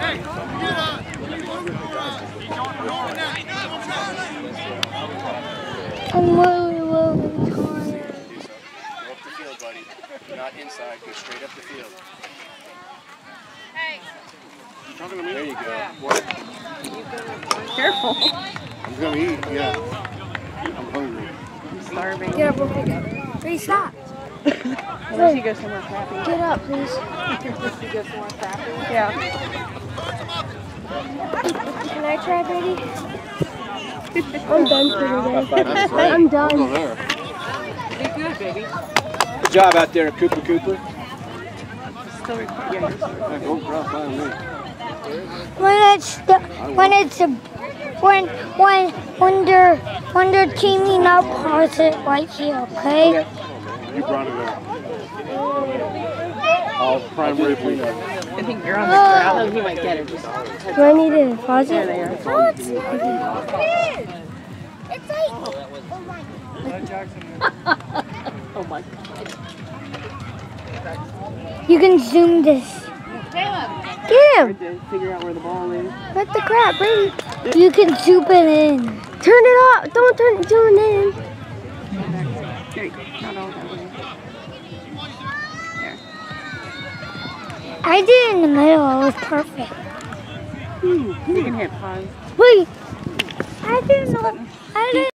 I'm really tired. Go up the field, buddy. Not inside. Go straight up the field. Hey. There you go. What? Careful. I'm going to eat, yeah. I'm hungry. I'm starving. Get up real quick. Please stop. Unless you go somewhere crappy. Get up, please. You go somewhere crappy? Yeah. Can I try, Brady? I'm done for today. I'm done. We'll go there. Be good, baby. Good job out there, Cooper Cooper. Still recording. Yeah, Don't drop by me. When they're teaming up, pause it right here, okay? You brought it up. All primary bleeding. I think you're on the ground. He might get it. Just Do I need to pause it? there they are. Oh, it's not. It's like, Oh my God. you can zoom this. Get him! To figure out where the ball is. What the crap, Brady? You can zoom it in. Turn it off. Don't zoom it in. There you go. Not all that way. There. I did it in the middle. It was perfect. You can hit pause. Wait. I didn't know. I didn't.